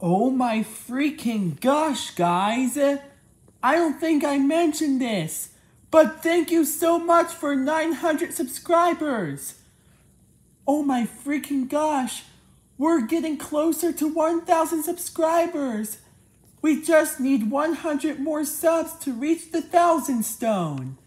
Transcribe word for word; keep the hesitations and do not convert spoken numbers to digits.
Oh my freaking gosh, guys. I don't think I mentioned this, but thank you so much for nine hundred subscribers. Oh my freaking gosh. We're getting closer to one thousand subscribers. We just need one hundred more subs to reach the thousand stone.